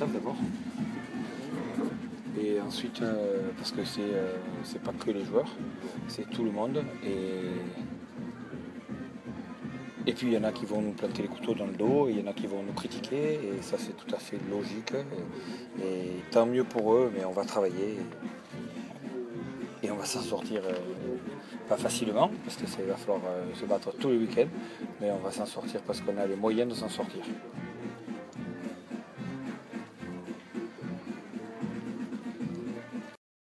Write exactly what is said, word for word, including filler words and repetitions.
staff d'abord. Et ensuite, euh, parce que c'est euh, c'est pas que les joueurs, c'est tout le monde. Et, et puis il y en a qui vont nous planter les couteaux dans le dos, et il y en a qui vont nous critiquer, et ça c'est tout à fait logique. Et, et tant mieux pour eux, mais on va travailler. Et, et on va s'en sortir, euh, pas facilement, parce qu'il va falloir euh, se battre tous les week-ends, mais on va s'en sortir parce qu'on a les moyens de s'en sortir.